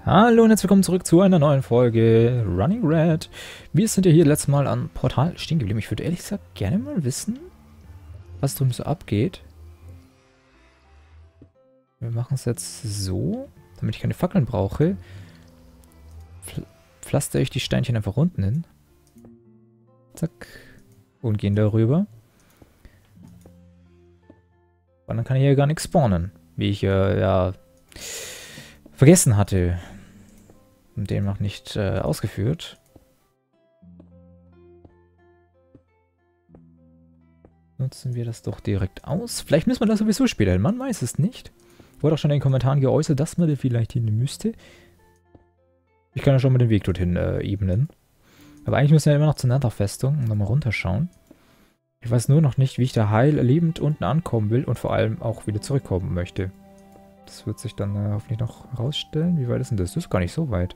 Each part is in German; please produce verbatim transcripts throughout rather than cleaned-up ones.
Hallo und herzlich willkommen zurück zu einer neuen Folge Running Red. Wir sind ja hier letztes Mal am Portal stehen geblieben. Ich würde ehrlich gesagt gerne mal wissen, was drüben so abgeht. Wir machen es jetzt so, damit ich keine Fackeln brauche. Pfl pflaster ich die Steinchen einfach unten hin. Zack. Und gehen darüber. Und dann kann ich hier gar nichts spawnen. Wie ich äh, ja vergessen hatte. Und demnach nicht äh, ausgeführt. Nutzen wir das doch direkt aus. Vielleicht müssen wir das sowieso später hin. Man weiß es nicht. Wurde auch schon in den Kommentaren geäußert, dass man das vielleicht hin müsste. Ich kann ja schon mal den Weg dorthin äh, ebnen. Aber eigentlich müssen wir ja immer noch zur Nether-Festung und nochmal runterschauen. Ich weiß nur noch nicht, wie ich da heil lebend unten ankommen will und vor allem auch wieder zurückkommen möchte. Das wird sich dann äh, hoffentlich noch herausstellen. Wie weit ist denn das? Das ist gar nicht so weit.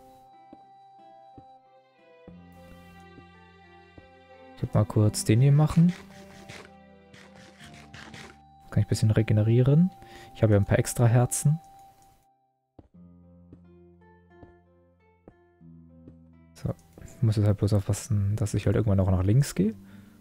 Ich werde mal kurz den hier machen. Kann ich ein bisschen regenerieren. Ich habe ja ein paar extra Herzen. So, ich muss jetzt halt bloß aufpassen, dass ich halt irgendwann auch nach links gehe.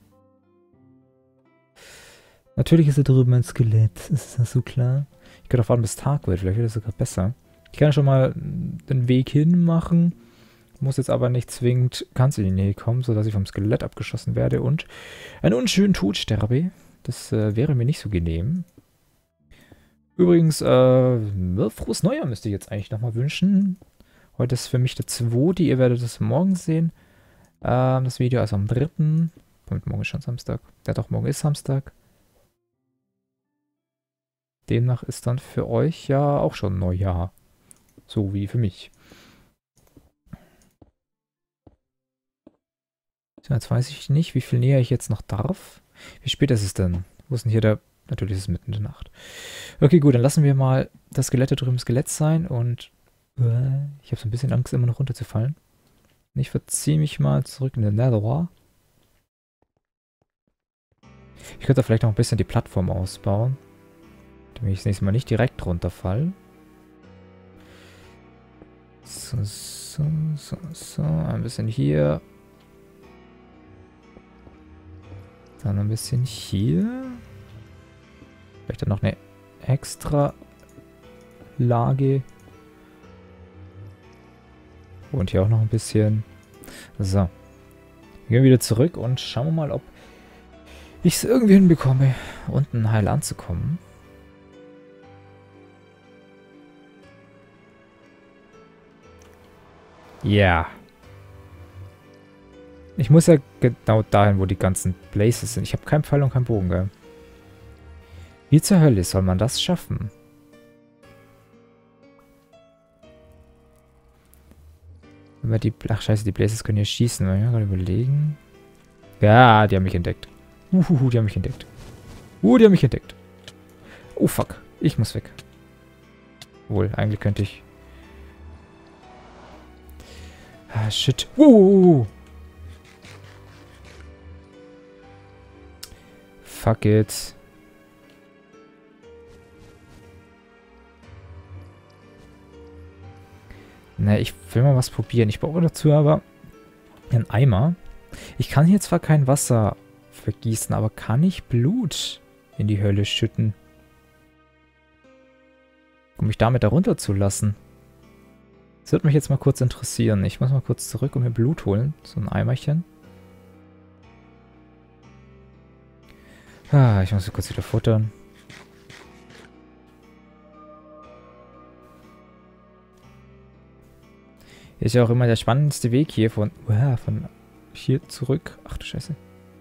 Natürlich ist da drüben ein Skelett, ist das so klar? Ich kann auch warten, bis Tag wird, vielleicht wird es sogar besser. Ich kann schon mal den Weg hin machen, muss jetzt aber nicht zwingend ganz in die Nähe kommen, sodass ich vom Skelett abgeschossen werde und einen unschönen Tod sterbe. Das äh, wäre mir nicht so genehm. Übrigens, äh, frohes Neujahr müsste ich jetzt eigentlich nochmal wünschen. Heute ist für mich der zweite, ihr werdet es morgen sehen. Ähm, das Video also am dritten Und morgen ist schon Samstag. Ja doch, morgen ist Samstag. Demnach ist dann für euch ja auch schon Neujahr. So wie für mich. So, jetzt weiß ich nicht, wie viel näher ich jetzt noch darf. Wie spät ist es denn? Wo ist denn hier der... Natürlich ist es mitten in der Nacht. Okay, gut, dann lassen wir mal das Skelett da drüben Skelett sein und... Äh, ich habe so ein bisschen Angst, immer noch runterzufallen. Ich verziehe mich mal zurück in den Nether. Ich könnte da vielleicht noch ein bisschen die Plattform ausbauen. Damit ich das nächste Mal nicht direkt runterfall. So, so, so, so. Ein bisschen hier. Dann ein bisschen hier. Vielleicht dann noch eine extra Lage. Und hier auch noch ein bisschen. So. Wir gehen wieder zurück und schauen wir mal, ob ich es irgendwie hinbekomme, unten heil anzukommen. Ja. Ich muss ja genau dahin, wo die ganzen Places sind. Ich habe keinen Pfeil und keinen Bogen, gell? Wie zur Hölle soll man das schaffen? Wenn wir die... Ach scheiße, die Places können hier schießen. Mal gerade überlegen. Ja, die haben mich entdeckt. Uhuhu, die haben mich entdeckt. Uh, die haben mich entdeckt. Oh, fuck. Ich muss weg. Wohl, eigentlich könnte ich... Ah, shit. Uh. Fuck it. Ne, ich will mal was probieren. Ich brauche dazu aber einen Eimer. Ich kann hier zwar kein Wasser vergießen, aber kann ich Blut in die Hölle schütten? Um mich damit darunter zu lassen? Das würde mich jetzt mal kurz interessieren. Ich muss mal kurz zurück und mir Blut holen. So ein Eimerchen. Ah, ich muss kurz wieder futtern. Ist ja auch immer der spannendste Weg hier von, uh, von hier zurück. Ach du Scheiße.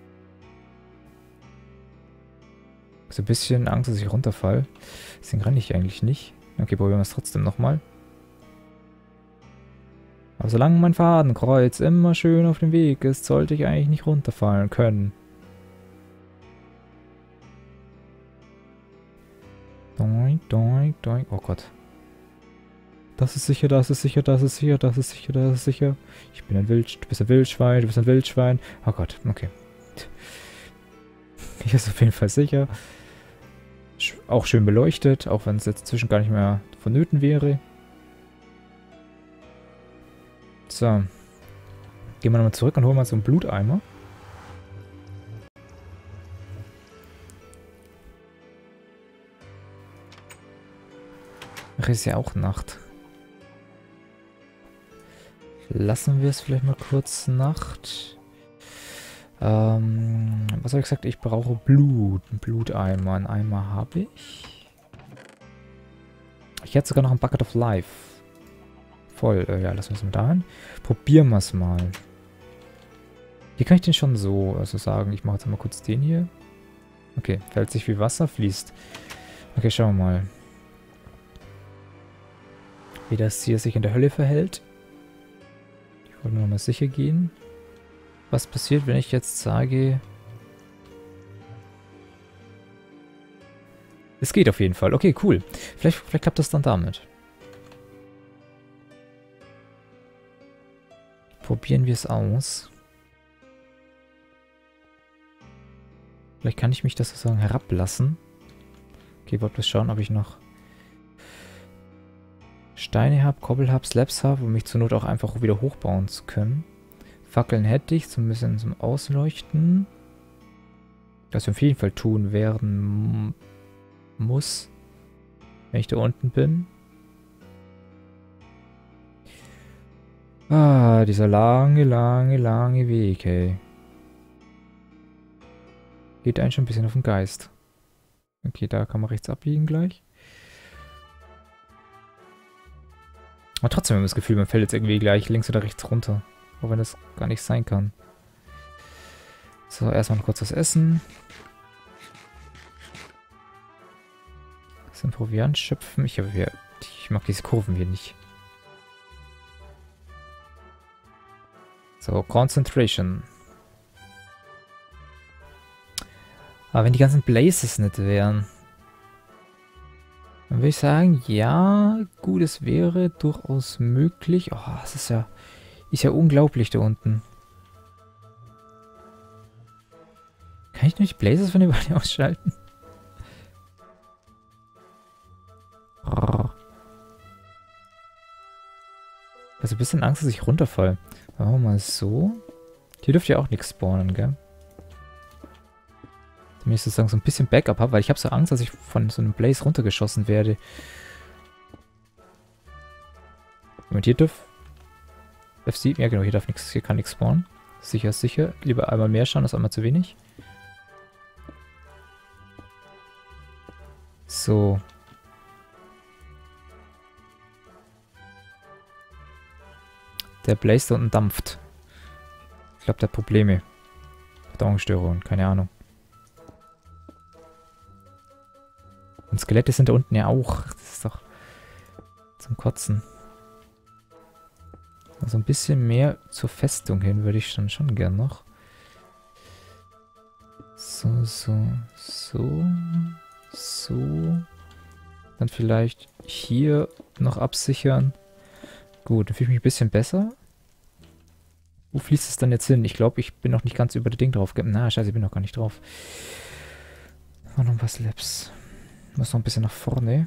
So ein bisschen Angst, dass ich runterfall. Deswegen renne ich eigentlich nicht. Okay, probieren wir es trotzdem nochmal. Aber solange mein Fadenkreuz immer schön auf dem Weg ist, sollte ich eigentlich nicht runterfallen können. Doink, doink, doink. Oh Gott. Das ist sicher, das ist sicher, das ist sicher, das ist sicher, das ist sicher. Ich bin ein Wild... Du bist ein Wildschwein, du bist ein Wildschwein. Oh Gott, okay. Hier ist auf jeden Fall sicher. Auch schön beleuchtet, auch wenn es jetzt zwischen gar nicht mehr vonnöten wäre. So. Gehen wir nochmal zurück und holen mal so einen Bluteimer. Ach, ist ja auch Nacht. Lassen wir es vielleicht mal kurz Nacht. Ähm, was habe ich gesagt? Ich brauche Blut. Ein Bluteimer. Einen Eimer habe ich. Ich hätte sogar noch ein Bucket of Life. Voll. Äh, ja, lassen wir es mal dahin. Probieren wir es mal. Hier kann ich den schon so also sagen. Ich mache jetzt mal kurz den hier. Okay, fällt sich wie Wasser, fließt. Okay, schauen wir mal. Wie das hier sich in der Hölle verhält. Ich wollte nur mal sicher gehen. Was passiert, wenn ich jetzt sage... Es geht auf jeden Fall. Okay, cool. Vielleicht, vielleicht klappt das dann damit. Probieren wir es aus. Vielleicht kann ich mich das sozusagen herablassen. Okay, wollte bloß schauen, ob ich noch Steine habe, Kobbel habe, Slabs habe, um mich zur Not auch einfach wieder hochbauen zu können. Fackeln hätte ich, so ein bisschen zum Ausleuchten. Was wir auf jeden Fall tun werden muss, wenn ich da unten bin. Ah, dieser lange, lange, lange Weg, ey. Geht einen schon ein bisschen auf den Geist. Okay, da kann man rechts abbiegen gleich. Aber trotzdem haben wir das Gefühl, man fällt jetzt irgendwie gleich links oder rechts runter. Auch wenn das gar nicht sein kann. So, erstmal kurz was essen. Bisschen Proviant schöpfen. Ich, hier, ich mag diese Kurven hier nicht. So, Concentration. Aber wenn die ganzen Blazes nicht wären, dann würde ich sagen, ja, gut, es wäre durchaus möglich. Oh, es ist ja, ist ja unglaublich da unten. Kann ich nicht Blazes von den beiden ausschalten? Also ein bisschen Angst, dass ich runterfall. Machen wir mal so. Hier dürfte ja auch nichts spawnen, gell? Damit ich sozusagen so ein bisschen Backup habe, weil ich habe so Angst, dass ich von so einem Blaze runtergeschossen werde. Und hier darf... F sieben, ja genau, hier darf nichts, hier kann nichts spawnen. Sicher ist sicher. Lieber einmal mehr schauen, als einmal zu wenig. So. Der Blaze da unten dampft. Ich glaube, der hat Probleme. Verdauungsstörungen, keine Ahnung. Und Skelette sind da unten ja auch. Das ist doch zum Kotzen. Also ein bisschen mehr zur Festung hin würde ich dann schon gern noch. So, so, so, so. Dann vielleicht hier noch absichern. Gut, dann fühle ich mich ein bisschen besser. Wo fließt es dann jetzt hin? Ich glaube, ich bin noch nicht ganz über das Ding drauf. Na, scheiße, ich bin noch gar nicht drauf. Noch ein paar Slabs. Muss noch ein bisschen nach vorne.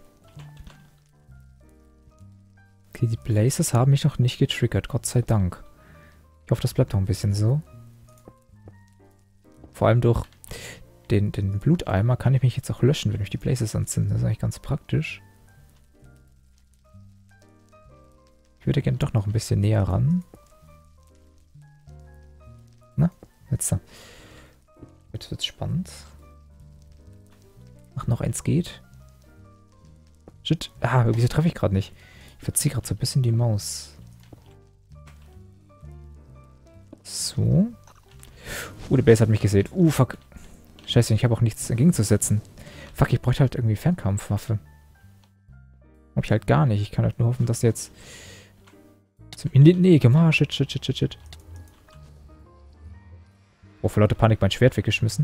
Okay, die Blazes haben mich noch nicht getriggert, Gott sei Dank. Ich hoffe, das bleibt noch ein bisschen so. Vor allem durch den, den Bluteimer kann ich mich jetzt auch löschen, wenn mich die Blazes anzünden. Das ist eigentlich ganz praktisch. Ich würde gerne doch noch ein bisschen näher ran. Na, jetzt da. Jetzt wird's spannend. Ach, noch eins geht. Shit. Ah, wieso treffe ich gerade nicht? Ich verziehe gerade so ein bisschen die Maus. So. Uh, der Base hat mich gesehen. Uh, fuck. Scheiße, ich habe auch nichts entgegenzusetzen. Fuck, ich bräuchte halt irgendwie Fernkampfwaffe. Hab ich halt gar nicht. Ich kann halt nur hoffen, dass jetzt... in die Nähe gemacht. Shit, shit, shit, shit, shit. Oh, vor lauter Panik mein Schwert weggeschmissen.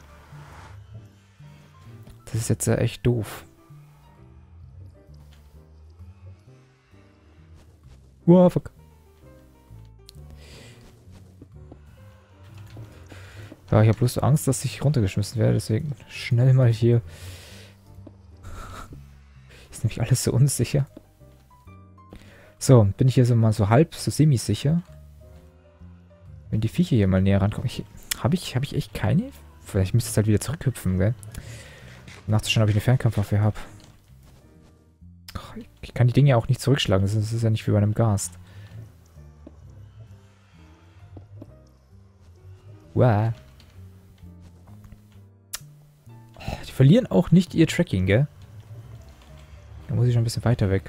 Das ist jetzt ja echt doof. Wow, fuck. Ja, ich habe bloß Angst, dass ich runtergeschmissen werde, deswegen schnell mal hier. Ist nämlich alles so unsicher. So, bin ich hier so mal so halb, so semi-sicher. Wenn die Viecher hier mal näher rankommen. Ich, habe ich, hab ich echt keine? Vielleicht müsste es halt wieder zurückhüpfen, gell? Nachzuschauen, ob ich eine Fernkampfwaffe habe. Ich kann die Dinge ja auch nicht zurückschlagen. Das ist, das ist ja nicht wie bei einem Gast. Wow. Die verlieren auch nicht ihr Tracking, gell? Da muss ich schon ein bisschen weiter weg.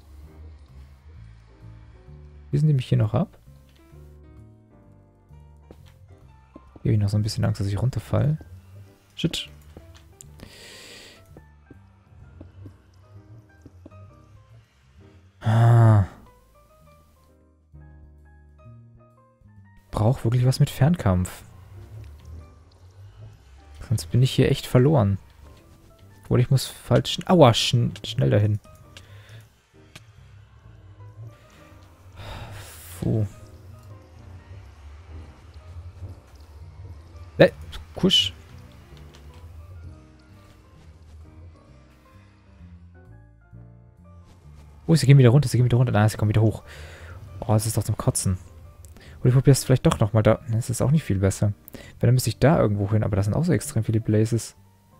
Wissen die mich hier noch ab? Hier habe ich noch so ein bisschen Angst, dass ich runterfalle. Shit. Ah. Brauche wirklich was mit Fernkampf. Sonst bin ich hier echt verloren. Oder ich muss falsch... Aua, schn schnell dahin. Puh. Äh, Kusch. Oh, sie gehen wieder runter, sie gehen wieder runter. Nein, sie kommen wieder hoch. Oh, das ist doch zum Kotzen. Oder ich probiere es vielleicht doch nochmal da. Das ist auch nicht viel besser. Weil dann müsste ich da irgendwo hin, aber da sind auch so extrem viele Blazes.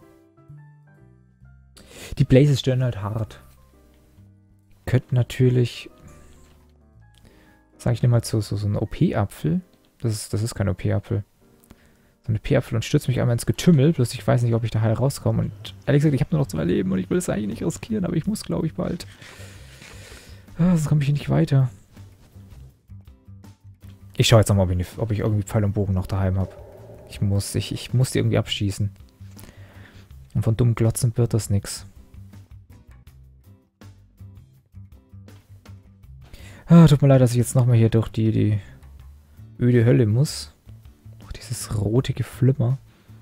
Die Blazes stören halt hart. Könnten natürlich... Sag ich, nehme mal so, so, so einen O P-Apfel. Das ist, das ist kein O P-Apfel. So einen O P-Apfel und stürze mich einmal ins Getümmel. Bloß ich weiß nicht, ob ich da heil rauskomme. Und ehrlich gesagt, ich habe nur noch zwei Leben und ich will es eigentlich nicht riskieren, aber ich muss, glaube ich, bald. Ah, sonst komme ich hier nicht weiter. Ich schaue jetzt nochmal, ob ich, ob ich irgendwie Pfeil und Bogen noch daheim habe. Ich muss, ich, ich muss die irgendwie abschießen. Und von dumm glotzen wird das nix. Ah, tut mir leid, dass ich jetzt nochmal hier durch die, die öde Hölle muss. Durch dieses rote Geflimmer.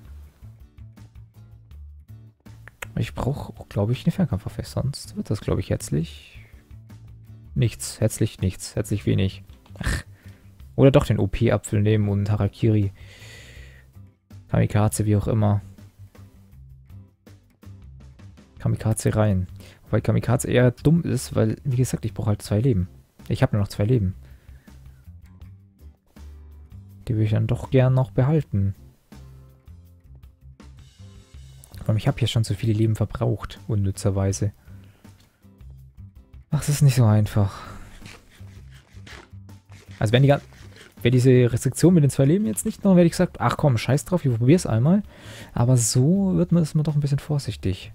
Ich brauche, glaube ich, eine Fernkampfwaffe. Sonst wird das, glaube ich, herzlich... Nichts. Herzlich nichts. Herzlich wenig. Ach. Oder doch den O P-Apfel nehmen und Harakiri. Kamikaze, wie auch immer. Kamikaze rein. Wobei Kamikaze eher dumm ist, weil, wie gesagt, ich brauche halt zwei Leben. Ich habe nur noch zwei Leben. Die will ich dann doch gern noch behalten. Vor allem, ich habe hier schon so viele Leben verbraucht, unnützerweise. Ach, es ist nicht so einfach. Also wenn die Wäre diese Restriktion mit den zwei Leben jetzt nicht noch, hätte ich gesagt, ach komm, scheiß drauf, ich probier's einmal. Aber so wird man, ist man doch ein bisschen vorsichtig.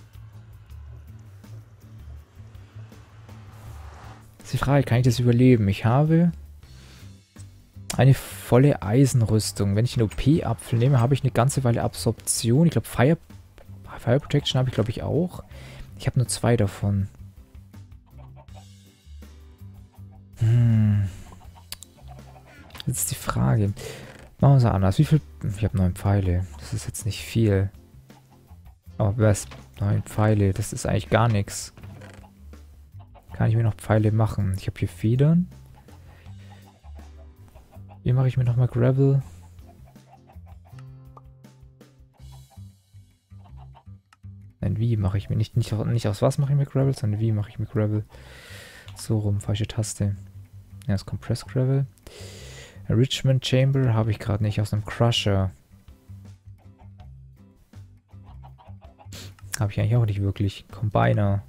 Das ist die Frage, kann ich das überleben? Ich habe eine volle Eisenrüstung. Wenn ich den O P-Apfel nehme, habe ich eine ganze Weile Absorption. Ich glaube, Fire, Fire Protection habe ich, glaube ich, auch. Ich habe nur zwei davon. Hm... Jetzt ist die Frage. Machen wir es anders. Wie viel... Ich habe neun Pfeile. Das ist jetzt nicht viel. Aber was? Neun Pfeile. Das ist eigentlich gar nichts. Kann ich mir noch Pfeile machen? Ich habe hier Federn. Hier mache ich mir nochmal Gravel. Nein, wie mache ich mir... Nicht, nicht, nicht aus was mache ich mir Gravel, sondern wie mache ich mir Gravel. So rum. Falsche Taste. Ja, das Compress Gravel. Richmond Chamber habe ich gerade nicht, aus einem Crusher. Habe ich eigentlich auch nicht wirklich. Combiner.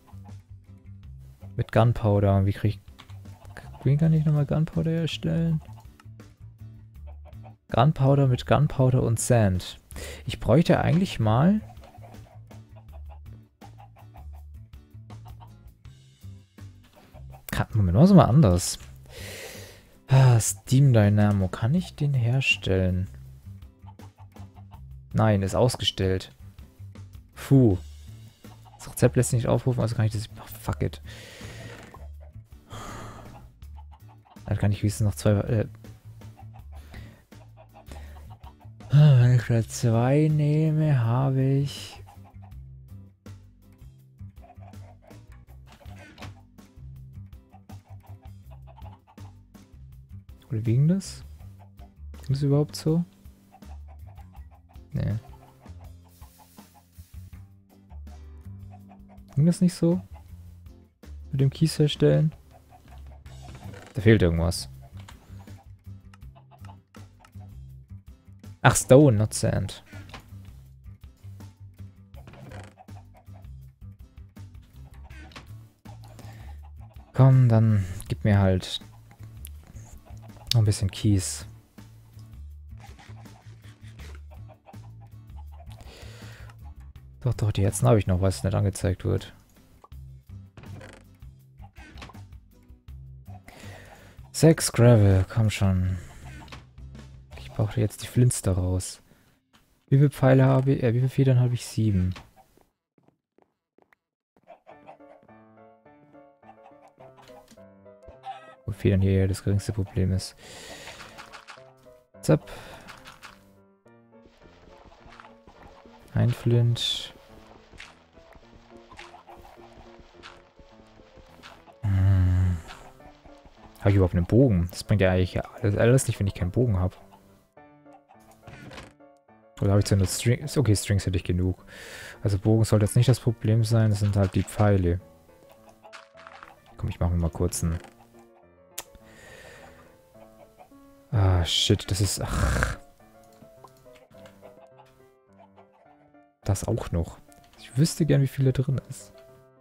Mit Gunpowder. Wie kriege ich... Wie kann ich nochmal Gunpowder erstellen? Gunpowder mit Gunpowder und Sand. Ich bräuchte eigentlich mal... Moment, machen wir mal anders. Ah, Steam Dynamo. Kann ich den herstellen? Nein, ist ausgestellt. Puh. Das Rezept lässt sich nicht aufrufen, also kann ich das... Ach, fuck it. Dann kann ich wenigstens noch zwei... Äh Wenn ich da zwei nehme, habe ich... Oder wie ging das? Ist das überhaupt so? Nee. Ging das nicht so? Mit dem Kies herstellen? Da fehlt irgendwas. Ach, Stone, not Sand. Komm, dann gib mir halt noch ein bisschen Kies. Doch, doch, die Herzen habe ich noch, weil es nicht angezeigt wird. Sechs Gravel, komm schon. Ich brauche jetzt die Flints daraus. Wie viele Pfeile habe ich? Äh, wie viele Federn habe ich? Sieben. Wo Federn hier ja das geringste Problem ist. Zapp. Ein Flint. Hm. Habe ich überhaupt einen Bogen? Das bringt ja eigentlich alles, alles nicht, wenn ich keinen Bogen habe. Oder habe ich zwar nur Strings? Okay, Strings hätte ich genug. Also Bogen sollte jetzt nicht das Problem sein, das sind halt die Pfeile. Komm, ich mache mir mal kurz einen... Ah, shit, das ist... Ach. Das auch noch. Ich wüsste gern, wie viel da drin ist.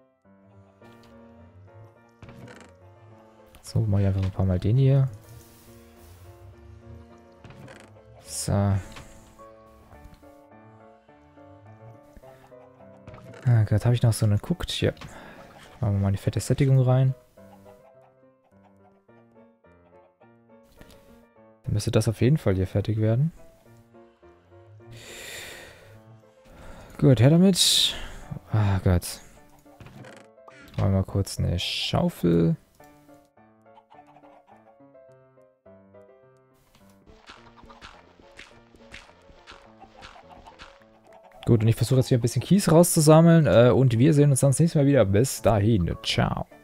So, mache ich einfach ein paar Mal den hier. So. Ah, gerade habe ich noch so einen geguckt. Hier. Machen wir mal die fette Sättigung rein. Dann müsste das auf jeden Fall hier fertig werden. Gut, her damit. Ah Gott. Machen wir mal kurz eine Schaufel. Gut, und ich versuche jetzt hier ein bisschen Kies rauszusammeln. Äh, und wir sehen uns dann das nächste Mal wieder. Bis dahin. Ciao.